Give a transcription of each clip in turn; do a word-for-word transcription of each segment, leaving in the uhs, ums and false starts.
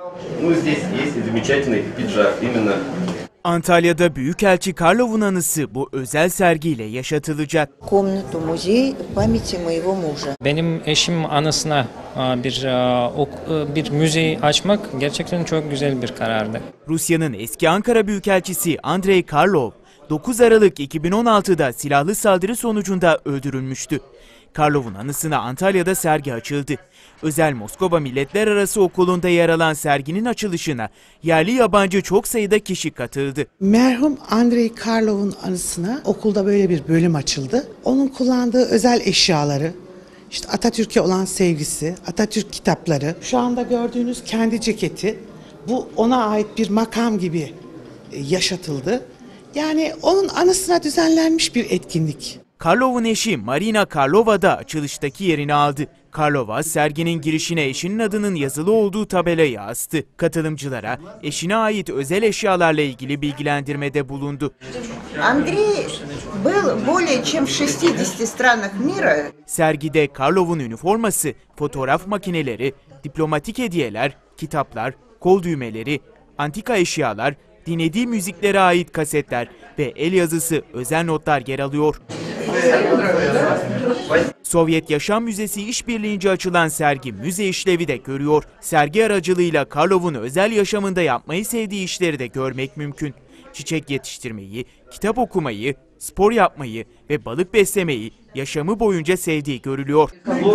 Ну, здесь есть замечательный пиджак, именно. Antalya'da Büyükelçi Karlov'un anısı bu özel sergiyle yaşatılacak. Комнату музей памяти моего мужа. Benim eşim anısına bir bir müze açmak gerçekten çok güzel bir karardı. Rusya'nın eski Ankara Büyükelçisi Andrei Karlov, dokuz Aralık iki bin on altı'da silahlı saldırı sonucunda öldürülmüştü. Karlov'un anısına Antalya'da sergi açıldı. Özel Moskova Milletler Arası Okulu'nda yer alan serginin açılışına yerli yabancı çok sayıda kişi katıldı. Merhum Andrei Karlov'un anısına okulda böyle bir bölüm açıldı. Onun kullandığı özel eşyaları, işte Atatürk'e olan sevgisi, Atatürk kitapları, şu anda gördüğünüz kendi ceketi, bu ona ait bir makam gibi yaşatıldı. Yani onun anısına düzenlenmiş bir etkinlik. Karlov'un eşi Marina Karlova da açılıştaki yerini aldı. Karlova serginin girişine eşinin adının yazılı olduğu tabelayı astı. Katılımcılara eşine ait özel eşyalarla ilgili bilgilendirmede bulundu. Андрей был более чем в шестидесяти странах мира. Sergide Karlov'un üniforması, fotoğraf makineleri, diplomatik hediyeler, kitaplar, kol düğmeleri, antika eşyalar, dinlediği müziklere ait kasetler ve el yazısı özel notlar yer alıyor. Sovyet Yaşam Müzesi işbirliğince açılan sergi müze işlevi de görüyor. Sergi aracılığıyla Karlov'un özel yaşamında yapmayı sevdiği işleri de görmek mümkün. Çiçek yetiştirmeyi, kitap okumayı, spor yapmayı ve balık beslemeyi yaşamı boyunca sevdiği görülüyor.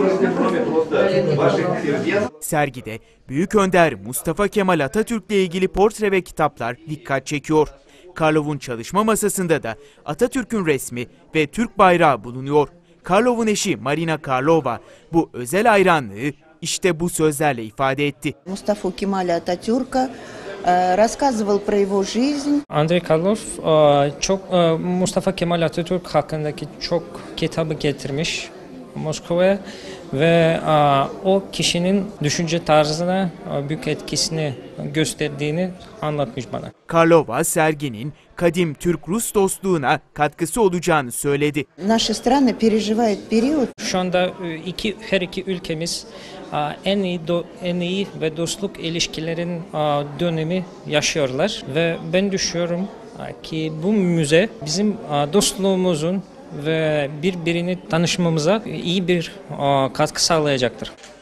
Sergide Büyük Önder Mustafa Kemal Atatürk'le ilgili portre ve kitaplar dikkat çekiyor. Karlov'un çalışma masasında da Atatürk'ün resmi ve Türk bayrağı bulunuyor. Karlov'un eşi Marina Karlova bu özel hayranlığı işte bu sözlerle ifade etti. Mustafa Kemal Atatürk'a рассказывал про его жизнь. Andrei Karlov çok Mustafa Kemal Atatürk hakkındaki çok kitabı getirmiş Moskova'ya ve o kişinin düşünce tarzına büyük etkisini gösterdiğini anlatmış bana. Karlova serginin kadim Türk-Rus dostluğuna katkısı olacağını söyledi. Наши страны переживают период. Şu anda iki her iki ülkemiz en iyi do, en iyi ve dostluk ilişkilerin dönemi yaşıyorlar ve ben düşünüyorum ki bu müze bizim dostluğumuzun ve birbirini tanışmamıza iyi bir katkı sağlayacaktır.